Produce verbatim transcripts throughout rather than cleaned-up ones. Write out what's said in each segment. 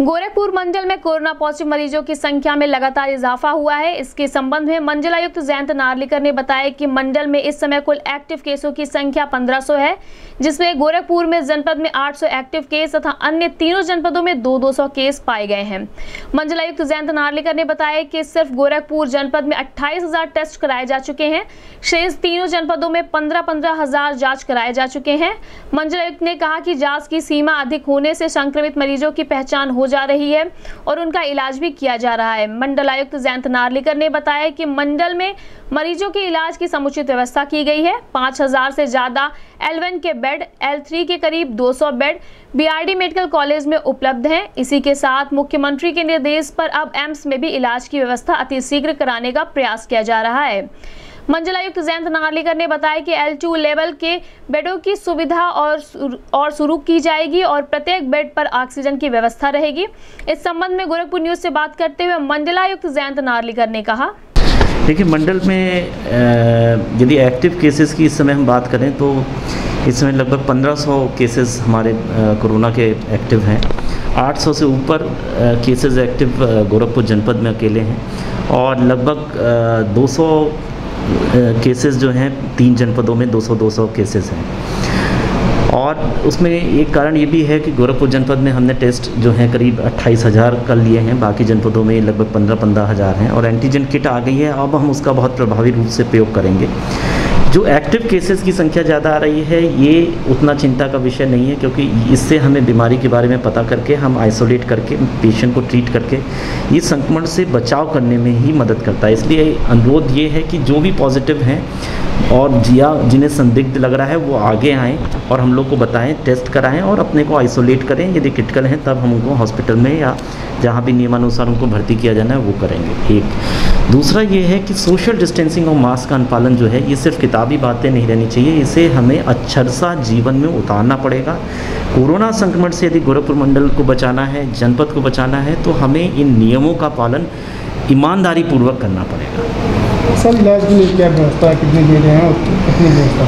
गोरखपुर मंडल में corona positive मरीजों की संख्या में लगातार इजाफा हुआ है। इसके संबंध में मंडलायुक्त जयंत नार्लिकर ने बताया कि मंडल में इस समय कुल एक्टिव केसों की संख्या पंद्रह सौ है, जिसमें गोरखपुर में जनपद में आठ सौ एक्टिव केस तथा अन्य तीनों जनपदों में दो दो सौ केस पाए गए हैं। मंडलायुक्त जयंत नार्लिकर ने बताया कि सिर्फ गोरखपुर जनपद में अट्ठाईस हजार टेस्ट कराए जा चुके हैं। शेष तीनों जनपदों में पंद्रह पंद्रह हजार जाँच कराए जा चुके हैं। मंडलायुक्त ने कहा कि जाँच की सीमा अधिक होने से संक्रमित मरीजों की पहचान हो जा रही है और उनका इलाज भी किया जा रहा है। मंडलायुक्त जयंत नार्लिकर ने बताया कि मंडल में मरीजों के इलाज की समुचित व्यवस्था की गई है। पाँच हजार से ज्यादा एल वन के बेड, एल थ्री के करीब दो सौ bed B R D medical college में उपलब्ध हैं। इसी के साथ मुख्यमंत्री के निर्देश पर अब एम्स में भी इलाज की व्यवस्था अतिशीघ्र कराने का प्रयास किया जा रहा है। मंडलायुक्त जयंत नार्लिकर ने बताया कि एल टू लेवल के बेडों की सुविधा और और शुरू की जाएगी और प्रत्येक बेड पर ऑक्सीजन की व्यवस्था रहेगी। इस संबंध में गोरखपुर न्यूज से बात करते हुए मंडलायुक्त जयंत नार्लिकर ने कहा, देखिए मंडल में यदि एक्टिव केसेस की इस समय हम बात करें तो इस समय लगभग पंद्रह सौ केसेस हमारे कोरोना के एक्टिव हैं। आठ सौ से ऊपर केसेस एक्टिव गोरखपुर जनपद में अकेले हैं और लगभग दो सौ केसेस जो हैं तीन जनपदों में दो सौ दो सौ केसेस हैं। और उसमें एक कारण ये भी है कि गोरखपुर जनपद में हमने टेस्ट जो हैं करीब अट्ठाईस हज़ार कर लिए हैं, बाकी जनपदों में लगभग पंद्रह पंद्रह हज़ार हैं और एंटीजन किट आ गई है। अब हम उसका बहुत प्रभावी रूप से प्रयोग करेंगे। जो एक्टिव केसेस की संख्या ज़्यादा आ रही है ये उतना चिंता का विषय नहीं है, क्योंकि इससे हमें बीमारी के बारे में पता करके हम आइसोलेट करके पेशेंट को ट्रीट करके ये संक्रमण से बचाव करने में ही मदद करता है। इसलिए अनुरोध ये है कि जो भी पॉजिटिव हैं और जिया जिन्हें संदिग्ध लग रहा है वो आगे आएँ और हम लोग को बताएं, टेस्ट कराएं और अपने को आइसोलेट करें। यदि क्रिटिकल हैं तब हम उनको हॉस्पिटल में या जहाँ भी नियमानुसार उनको भर्ती किया जाना है वो करेंगे। एक दूसरा ये है कि सोशल डिस्टेंसिंग और मास्क का अनुपालन जो है ये सिर्फ किताबी बातें नहीं रहनी चाहिए, इसे हमें अक्षरशः जीवन में उतारना पड़ेगा। कोरोना संक्रमण से यदि गोरखपुर मंडल को बचाना है, जनपद को बचाना है, तो हमें इन नियमों का पालन ईमानदारी पूर्वक करना पड़ेगा। सर इलाज के लिए क्या व्यवस्था है, कितने दे रहे हैं और कितनी व्यवस्था?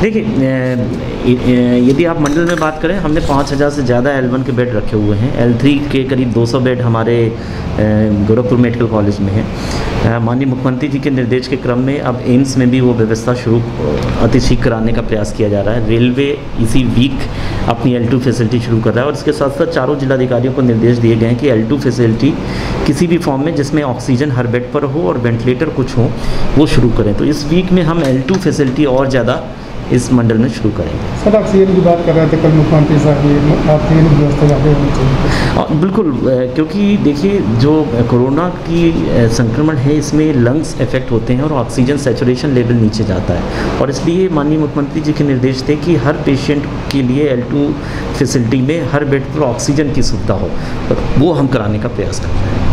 देखिए यदि आप मंडल में बात करें, हमने पाँच हज़ार से ज़्यादा एल वन के बेड रखे हुए हैं। एल थ्री के करीब दो सौ बेड हमारे गोरखपुर मेडिकल कॉलेज में है। माननीय मुख्यमंत्री जी के निर्देश के क्रम में अब एम्स में भी वो व्यवस्था शुरू अतिशीघ्र कराने का प्रयास किया जा रहा है। रेलवे इसी वीक अपनी एल टू फैसिलिटी शुरू कर रहा है और इसके साथ साथ चारों जिलाधिकारियों को निर्देश दिए गए हैं कि एल टू फैसिलिटी किसी भी फॉर्म में जिसमें ऑक्सीजन हर बेड पर हो और वेंटिलेटर कुछ हो वो शुरू करें। तो इस वीक में हम एल टू फैसिलिटी और ज़्यादा इस मंडल में शुरू करेंगे। सर ऑक्सीजन की बात कर रहे थे कल मुख्यमंत्री साहब, ऑक्सीजन की व्यवस्था ज़्यादा होनी चाहिए। बिल्कुल, क्योंकि देखिए जो कोरोना की संक्रमण है इसमें लंग्स इफेक्ट होते हैं और ऑक्सीजन सैचुरेशन लेवल नीचे जाता है और इसलिए माननीय मुख्यमंत्री जी के निर्देश थे कि हर पेशेंट के लिए एल टू फैसिलिटी में हर बेड पर ऑक्सीजन की सुविधा हो, वो हम कराने का प्रयास करते हैं।